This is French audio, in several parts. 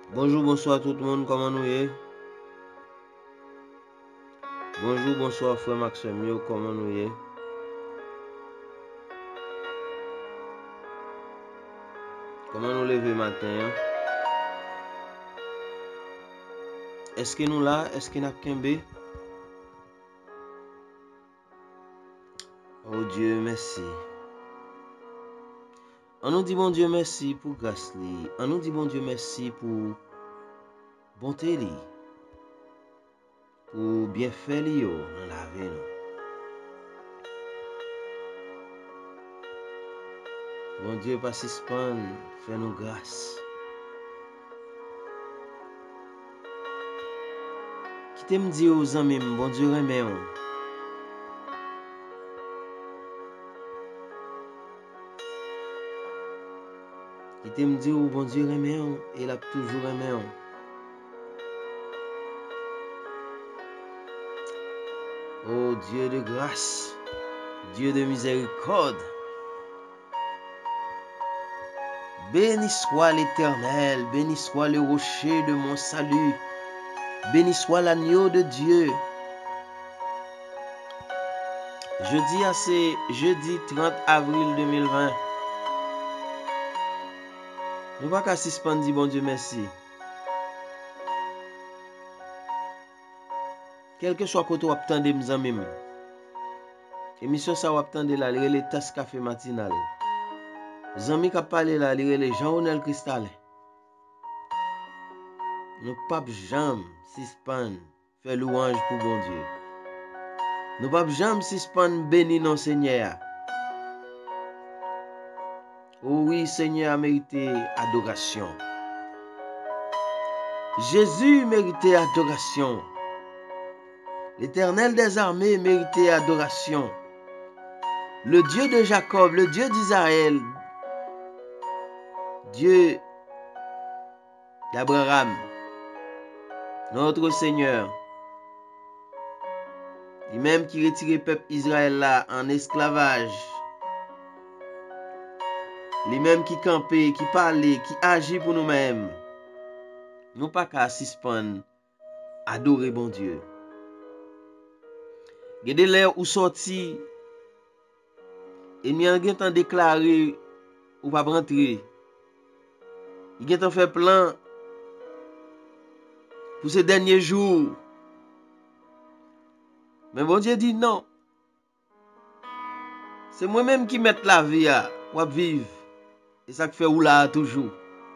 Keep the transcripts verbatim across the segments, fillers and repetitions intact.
Bonjour, bonsoir tout le monde, comment nous est? Bonjour, bonsoir frère Maxime, comment nous est? Comment nous lever matin? Hein? Est-ce que nous là? Est-ce que nous avons Oh Dieu, merci. On nous dit bon Dieu merci pour grâce li. On nous dit bon Dieu merci pour bonté li. Pour bienfait li yo dans la vie nous. Bon Dieu pas suspend, fait nous grâce. Qui t'aime dire aux amis, bon Dieu remet on. Qui t'aime dire bon Dieu remet on, et il a toujours remet on. Oh Dieu de grâce, Dieu de miséricorde. Béni soit l'Éternel, béni soit le rocher de mon salut, béni soit l'agneau de Dieu. Jeudi, à c'est jeudi trente avril deux mille vingt. Nous pas qu'à suspendre, bon Dieu merci. Quel que soit côté où attendez mes amis. Émission ça ou attendez là, les tasses café matinal. Zami qui parlé là, les Jean-Ronel Cristal. Nous pas jamais suspendre faire louange pour bon Dieu. Nous pas jamais suspendre bénir non Seigneur. Oh oui, Seigneur a mérité adoration. Jésus méritait adoration. L'Éternel des armées méritait adoration. Le Dieu de Jacob, le Dieu d'Israël, Dieu d'Abraham, notre Seigneur, lui-même qui retirait le peuple Israël là en esclavage, lui-même qui campait, qui parlait, qui agit pour nous-mêmes, nous pas qu'à suspendre, adorer bon Dieu. Gade l'air ou sorti, et mi an gen tan déclaré ou pas rentrer. Il gen tan fait plan pour ces derniers jours. Mais bon Dieu dit non. C'est moi-même qui mette la vie à ou vivre. Et ça fait ou là toujours.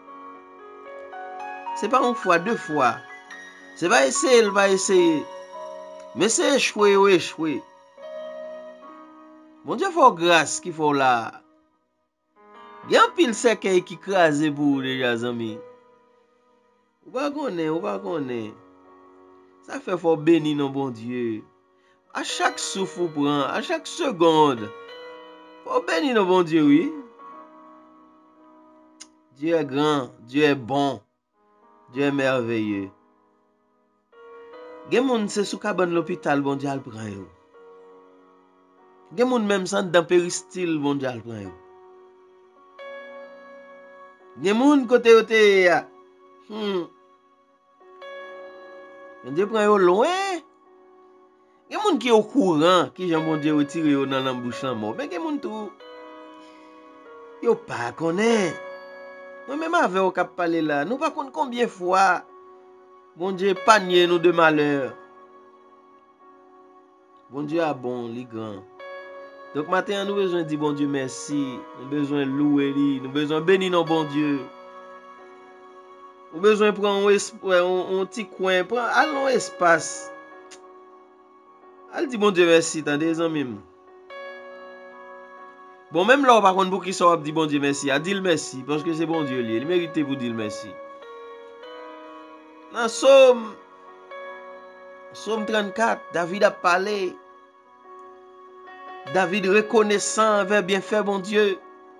C'est pas une fois, deux fois. C'est pas essayer, il va essayer. Mais c'est échouer ou échouer. Bon Dieu faut grâce qu'il faut là. Il y a un pile sec qui crase pour les amis. Ou pas connaître, ou pas connaître. Ça fait faut bénir nos bon Dieu. À chaque souffle ou prend, à chaque seconde. Faut bénir nos bon Dieu, oui. Dieu est grand, Dieu est bon. Dieu est merveilleux. Gen moun se sou kaban l'hôpital, bon Dieu al prend yo. Gen moun même san dans péristyle, bon Dieu al prend yo. Gen moun côté yo te ya. Hmm. Bon Dieu prend yo loin. Gen moun qui au courant, qui jan bon Dieu retire yo dans l'embouche la mort. Mais gen moun tout yo pas connaît. Moi même avec au cap parler là, nous pas connait combien fois bon Dieu panier nous de malheur. Bon Dieu a bon, li grand. Donc matin nous besoin dire bon Dieu merci, nous besoin louer lui, nous besoin bénir nos bon Dieu. Nous besoin prendre un, un petit coin, prendre allons espace. Al dit bon Dieu merci, tant des amis. Bon même là par contre pour qui ça dit bon Dieu merci, a dit le merci parce que c'est bon Dieu lui, il mérite pour dire merci. Dans Somme Somme trente-quatre, David a parlé. David reconnaissant envers bienfait bon Dieu.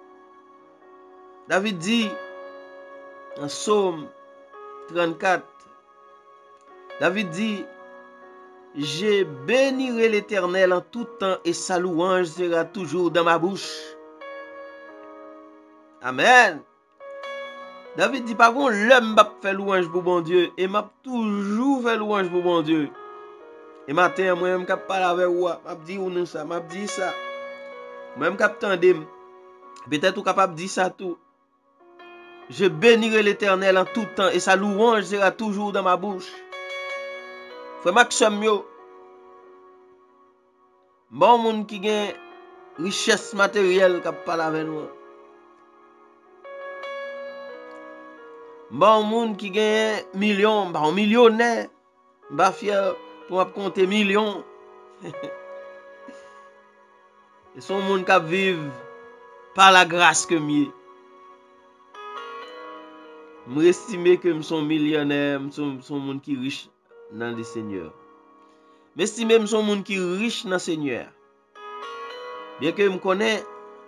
David dit en Somme trente-quatre, David dit, je bénirai l'Éternel en tout temps et sa louange sera toujours dans ma bouche. Amen. David dit pas qu'on l'homme m'a fait louange pour bon Dieu et m'a toujours fait louange pour bon Dieu. Et matin moi même cap parler avec ou m'a dit ou non ça, m'a dit ça. Moi même cap tande peut-être ou capable dire ça tout. Je bénirai l'Éternel en tout temps et sa louange sera toujours dans ma bouche. Frère Maxime yo, bon monde qui gagne richesse matérielle qui parle avec nous. Bon monde qui gagne millions, bon millionnaire, bah fier pour compter millions. Et son monde qui vivent par la grâce que mieux. Je estime que je suis millionnaire, je suis un monde qui est riche dans le Seigneur. Je estime que je suis un monde qui est riche dans le Seigneur. Bien que je connais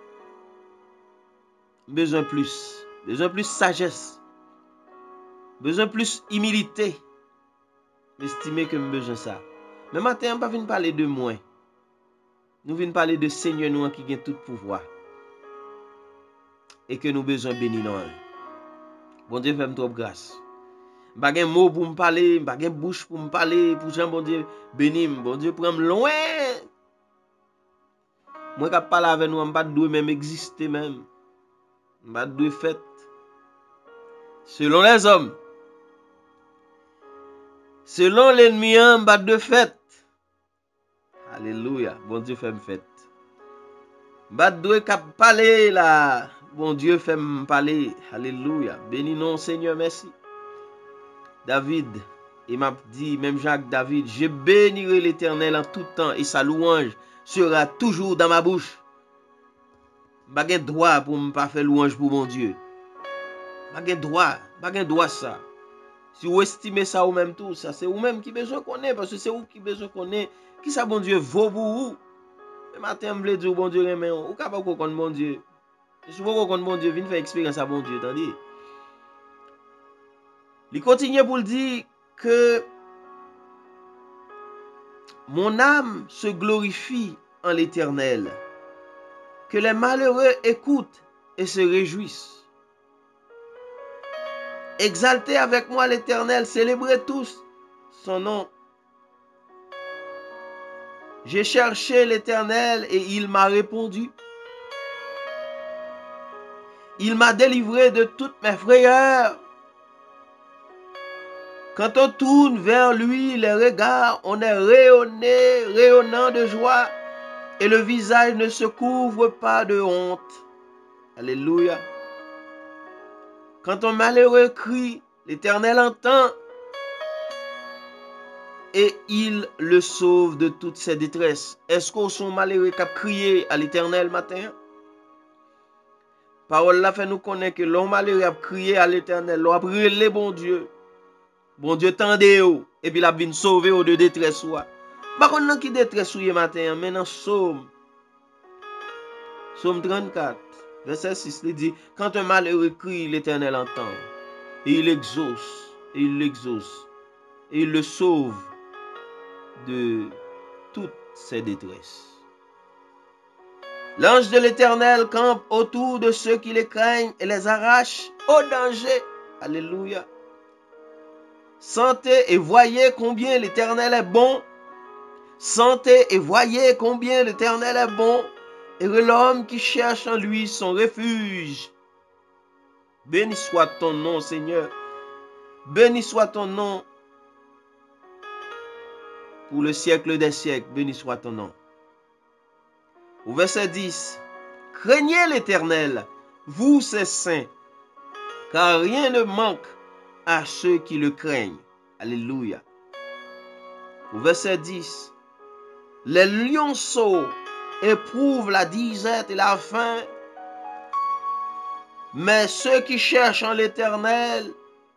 besoin plus, besoin plus sagesse, besoin plus humilité. J'estime que je besoin ça. Mais maintenant, on ne va pas parler de moi. Nous venons parler de Seigneur nous qui a tout pouvoir. Et que nous besoin bénir nous. Bon Dieu fait trop grâce. Pas de mot pour me parler, pas de bouche pour me parler, pour Jean bon Dieu béni, bon Dieu prend loin. Moi qui parle avec nous, pas de même exister même. Pas de fait. Selon les hommes. Selon l'ennemi, pas de fait. Alléluia, bon Dieu fait me fait. Pas de cap parler là. Bon Dieu fait me parler. Alléluia. Béni non Seigneur, merci. David, il m'a dit, même Jacques David, je bénirai l'Éternel en tout temps et sa louange sera toujours dans ma bouche. Pas de droit pour me pas faire louange pour mon Dieu. Pas de droit, pas de droit ça. Si vous estimez ça ou même tout, ça c'est vous même qui besoin connaître parce que c'est vous qui besoin connaître qui ça bon Dieu vaut pour vous. Le matin me dire bon Dieu remet ou capable qu'on connaît bon Dieu. Si vous connaissez bon Dieu, venez faire expérience à bon Dieu, attendez. Il continue pour le dire que mon âme se glorifie en l'Éternel, que les malheureux écoutent et se réjouissent. Exaltez avec moi l'Éternel, célébrez tous son nom. J'ai cherché l'Éternel et il m'a répondu. Il m'a délivré de toutes mes frayeurs. Quand on tourne vers lui les regards, on est rayonné, rayonnant de joie et le visage ne se couvre pas de honte. Alléluia. Quand un malheureux crie, l'Éternel entend et il le sauve de toutes ses détresses. Est-ce qu'on sont malheureux qui a crié à l'Éternel matin? Parole là fait nous connaître que l'homme malheureux a crié à l'Éternel, l'on a brûlé bon Dieu. Bon Dieu tendez ou et puis la vient sauver ou de détresse ou. Par contre qui détresse ou matin, mais dans Psaume Psaume trente-quatre verset six il dit quand un malheureux crie, l'Éternel entend et il exauce, et il l'exauce et il le sauve de toutes ses détresses. L'ange de l'Éternel campe autour de ceux qui les craignent et les arrache au danger. Alléluia. Sentez et voyez combien l'Éternel est bon. Sentez et voyez combien l'Éternel est bon. Et l'homme qui cherche en lui son refuge. Béni soit ton nom, Seigneur. Béni soit ton nom pour le siècle des siècles. Béni soit ton nom. Au verset dix. Craignez l'Éternel, vous ses saints, car rien ne manque à ceux qui le craignent. Alléluia. Au verset dix. Les lionceaux éprouvent la disette et la faim, mais ceux qui cherchent en l'Éternel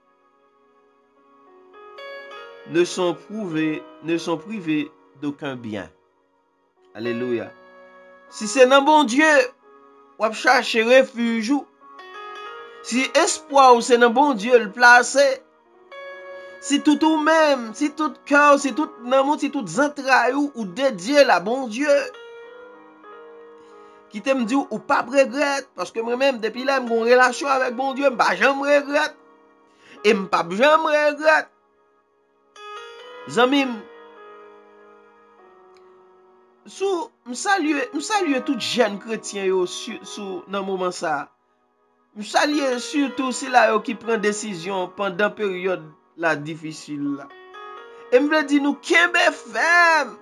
ne sont prouvés, ne sont privés d'aucun bien. Alléluia. Si c'est dans bon Dieu, ou chercher refuge, si espoir ou c'est dans bon Dieu le placer, si tout ou même, si tout cœur, si tout amour, si tout entrailles ou dédié la bon Dieu, qui te me dit ou pas regrette parce que moi-même depuis là j'ai une relation avec bon Dieu, pas jamais regrette et pas jamais regrette. Zami, sou me salue, me salue tout jeune chrétien yo sous dans moment ça. Me salue surtout si là yo qui prend décision pendant période la difficile là. Et me veut dire nous kembe ferme.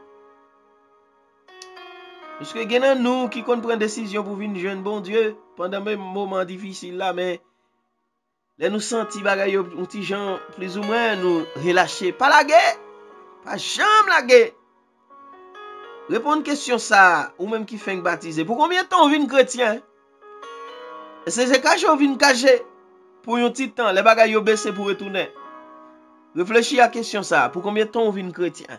Parce que gen nan nous qui kon prend décision pour venir jeune bon Dieu pendant même moment difficile là mais les nous senti bagay yo un petit gens plus ou moins nous relâcher pas la guerre. Pas jamais la guerre. Répondre question ça ou même qui fait baptiser. Pour combien de temps on vient chrétien? C'est c'est caché on vient caché pour un petit temps les bagay yo baisser pour retourner. Réfléchis à question ça. Pour combien de temps on vient chrétien?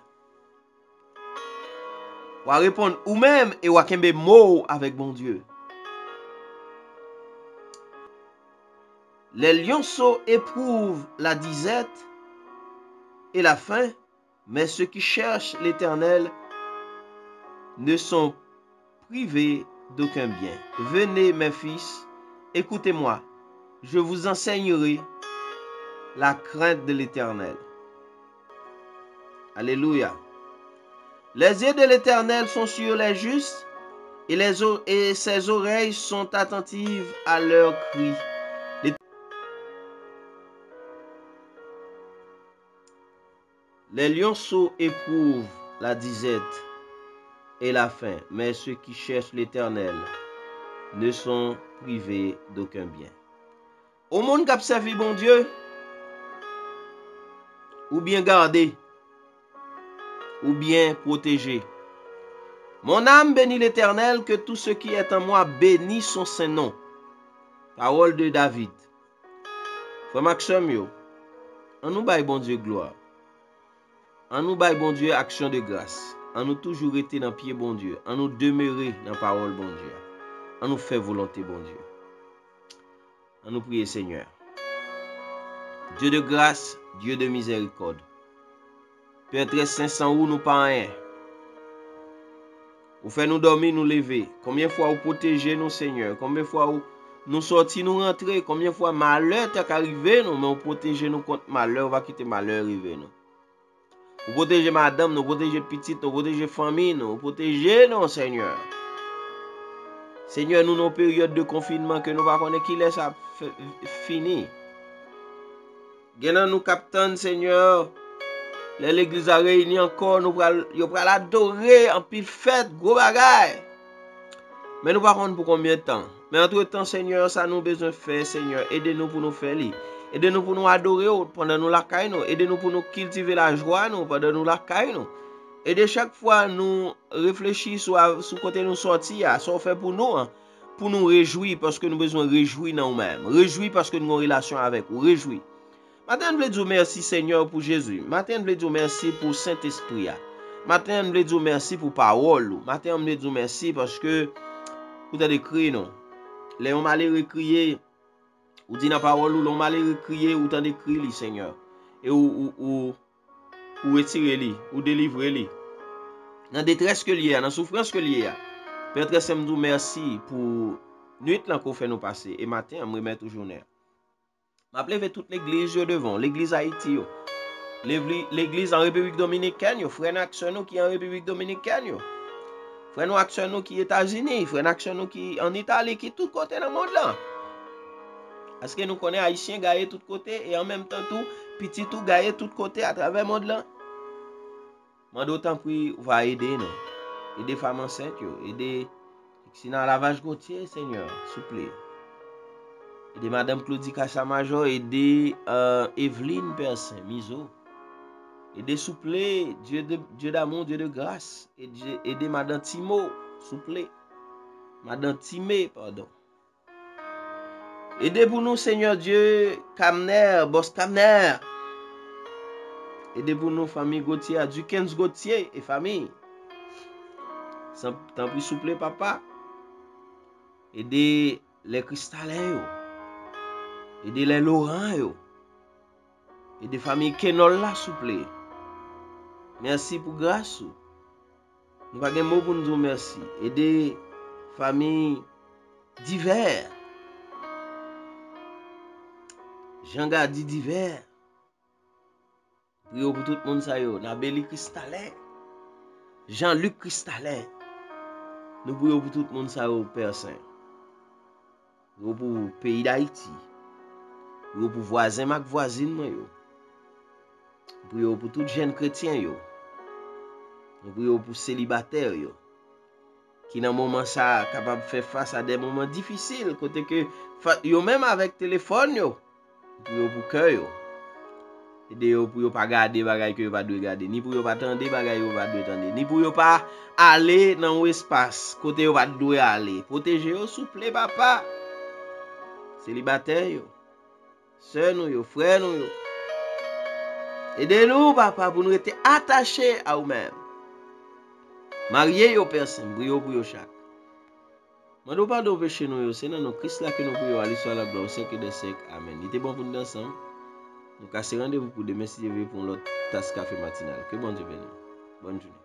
Ou à répondre ou même et ou à kembe mot avec bon Dieu. Les lionceaux éprouvent la disette et la faim, mais ceux qui cherchent l'Éternel ne sont privés d'aucun bien. Venez, mes fils, écoutez-moi, je vous enseignerai la crainte de l'Éternel. Alléluia. Les yeux de l'Éternel sont sur les justes et, les et ses oreilles sont attentives à leurs cris. Les lionceaux éprouvent la disette et la faim, mais ceux qui cherchent l'Éternel ne sont privés d'aucun bien. Au monde qui a servi bon Dieu, ou bien gardé, ou bien protégé. Mon âme bénit l'Éternel, que tout ce qui est en moi bénisse son saint nom. Parole de David. Frère Maxime, yo, en nous baille bon Dieu gloire. En nous baille bon Dieu action de grâce. En nous toujours été dans pied bon Dieu. En nous demeurer dans parole bon Dieu. En nous faire volonté bon Dieu. En nous prier Seigneur. Dieu de grâce, Dieu de miséricorde. Père très saint, sans où nous pas rien. Vous faites nous dormir, nous lever. Combien de fois vous protégez nous, Seigneur? Combien de fois vous nous sortir, nous rentrer? Combien de fois malheur t'est arrivé, nous, mais vous protégez nous contre malheur, va quitter malheur arriver, nous. Vous protégez madame, nous protégez petite, nous protégez famille, nous protégez nous, Seigneur. Seigneur, nous, nos périodes de confinement que nous ne connaissons pas qui laisse à fini. Genan nous captain, Seigneur. L'église a réuni encore, nous pral l'adorer en pile fête, gros bagay. Mais nous ne savons pas pour combien de temps. Mais entre temps, Seigneur, ça nous besoin de faire, Seigneur. Aidez-nous pour nous faire li. Aidez-nous pour nous adorer pendant nous la caille nous. Aidez-nous pour nous cultiver la joie nous pendant nous la caille nous. Aidez chaque fois nous réfléchir sur sur côté nous sortir, ça fait pour nous hein, pour nous réjouir parce que nous besoin réjouir dans nous-mêmes. Réjouir parce que nous avons une relation avec vous. Réjouir. Matin, je veux dire merci Seigneur pour Jésus. Matin, je veux dire merci pour Saint-Esprit. Matin, je veux dire merci pour parole. Matin, je veux dire merci parce que vous avez écrit non. Les hommes allaient crier. Ou dit dans la parole ou l'on allaient crier ou t'en écrit li Seigneur. Et ou ou ou ou retirer li, ou délivrer li. Dans détresse que lié, dans souffrance que lié. Père très saint, nous merci pour nuit là qu'on fait nous passer et matin on me remet toujours journée. M'appelle toute l'église devant, l'église Haïti, l'église en République Dominicaine, frère Naxono qui est en République Dominicaine, frère Naxono qui est aux États-Unis, frère Naxono qui est en Italie, qui est tout côté dans le monde là. Parce que nous connaissons Haïtiens gagnés tout côté et en même temps tout petit tout gagnés tout côté à travers le monde là. Moi d'autant prie va aider nous, aider femmes enceintes, aider sinon lavage Gauthier, Seigneur, s'il vous plaît. Aider Madame Claudie Kassamajor, aider euh, Evelyne Persin, Miso. Aider souple, Dieu de Dieu d'amour, Dieu de grâce. Aider, aider Madame Timo, souple. Madame Timé, pardon. Aidez pour nous, Seigneur Dieu, Kamner, Boss Kamner. Aidez pour nous, famille Gauthier, Dukens Gauthier et famille. Tant pis souple, papa. Aidez les cristallins. Aidez les Laurent. Aidez famille Kenol là, s'il vous plaît. Merci pour grâce. Nous pas de mots pour nous dire merci. Aidez famille divers. Jean Gadi divers. Prions pour tout le monde ça yo. Nabeli Cristalin. Jean-Luc Cristalin. Nous prions pour tout le monde ça yo, Père Saint. Prions pour le pays d'Haïti. Prions pour voisin mak voisine moi yo. Prions pour tout jeune chrétien yo. Nous prions pour célibataire yo. Qui dans moment ça capable de faire face à des moments difficiles côté que yo même avec téléphone yo. Prions pour cœur yo. Aider yo pour yo pas garder bagay que yo pas doit garder, ni pour yo pas tendre bagay yo pas doit tendre, ni pour yo pas aller dans un espace côté yo pas doit aller. Protéger yo souple papa. Célibataire yo. Sœur nous yo, frère nous yo. Aidez-nous papa pour nous être attachés à vous-même. Marié yo personne, brio pour yo chaque. Mando pas de péché nous yo, c'est dans nos Christ là que nous prions à l'histoire la gloire au siècle des siècles. Amen. Il était bon pour nous ensemble. Nous cassons rendez-vous pour demain si Dieu veut pour l'autre tasse café matinal. Que bon Dieu bénisse. Bonne journée.